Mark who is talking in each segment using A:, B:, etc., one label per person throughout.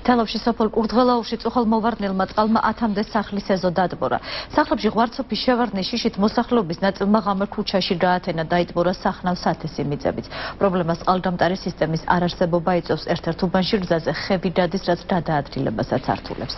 A: თელავში სოფელ კურდღელაურში წუხალმოვარდნელმა წყალმა 10-მდე სახლის ეზო დადბორა. სახლებში ღვარცოფის შევარდნის შიშით მოსახლეობის ნაწილმა ღამე ქუჩაში გაათენა, დაიტბორა სახნავ სათესი მიწებიც. პრობლემას წყალგამტარი სისტემის არარსებობა იწვევს. ერთ-ერთ უბანში გზაზე ხევი დადის, რაც გადაადგილებასაც ართულებს.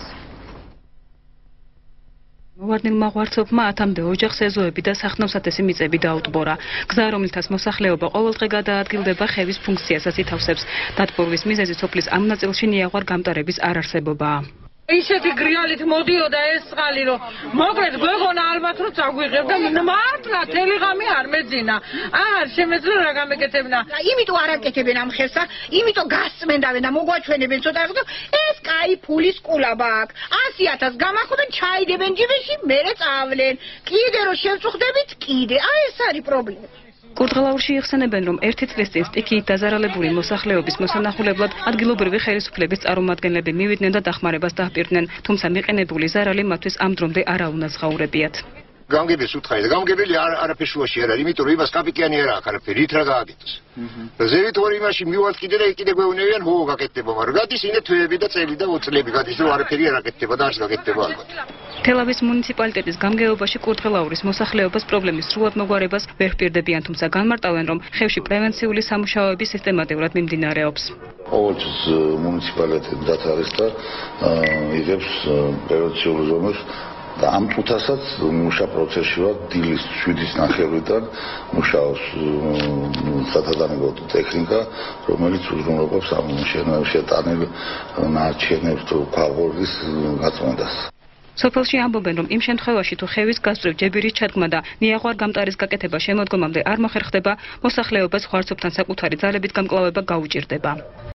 B: მოვარდნელმა ღვარცოფმა 10-მდე ოჯახს ეზოები და სახნავ სათესი მიწები დაუტბორა. გზა, რომლითაც მოსახლეობა ყოველდღე გადაადგილდება, ხევის ფუნქციასაც ითავსებს. დატბორვის მიზეზი სოფლის ამ ნაწილში ნიაღვარ გამტარების არარსებობაა.
C: ისეთი გრიალით მოდიოდა ეს წყალი, რომ მოკლედ გვეგონა ალბათ რომ წაგვიღებ და მართლა თელი ღამე არ მეძინა. არ შემეძლო რა გამეკეთებინა.
D: იმიტომ არ აკეთებენ ამ ხელს, იმიტომ გასწმენდავენ და მოგვაჩვენებენ ცოტა ხო, ეს კაი ფულის კულაბა აქვს. 100.000 გამახოდენ, ჩაიდებენ ჯიბეში, მერე წავლენ. კიდე რომ შევწუხდებით, კიდე. ეს არის პრობლემა.
B: კურდღელაურში იხსენებენ, რომ ერთი წლის წინ სტიქიით დაზარალებული მოსახლეობის მოსანახულებლად ადგილობრივი ხელისუფლების წარმომადგენლები მივიდნენ და დახმარებას დაჰპირდნენ, თუმცა მიყენებული ზარალი მათთვის ამ დრომდე არ აუნაზღაურებიათ.
E: გამგებელს უთხარი და გამგებელი არაფერს შუაში არ არის, იმიტომ რომ იმას კაპიკიანი არ აქვს არაფერი, რით რა გააკეთოს. ზევით ორი იმაში მივალთ კიდე და კიდე გვეუნებიან, ხო გაკეთდება, მაგრამ გადის ინე თვეები და წელი და წლები გადის, რომ არაფერი არ აკეთდება და არც გაკეთდება ალბათ.
B: თელავის მუნიციპალიტეტის გამგეობაში კურდღელაურის მოსახლეობას პრობლემის სრულად მოგვარებას ვერ ჰპირდებიან, თუმცა განმარტავენ, რომ ხევში პრევენციული სამუშაოები სისტემატურად მიმდინარეობს.
F: ყოველთვის მუნიციპალიტეტი დათარეს და იღებს პრევენციულ ზომებს. და ამ წუთასაც მუშა პროცესში ვარ, დილის 7:30-დან მუშაობს სათადანებო ტექნიკა, რომელიც უზრუნველყოფს ამ შეტანილ ნარჩენებს თუ ქვაბულის გაწმენდას.
B: სოფელში ამბობენ, რომ იმ შემთხვევაში თუ ხევის გასწვრივ ჯებირის ჩადგმა და ნიაღვარ გამტარის გაკეთება შემოდგომამდე არ მოხერხდება, მოსახლეობას ღვარცოფთან საკუთარი ძალებით გამკლავება გაუჭირდება.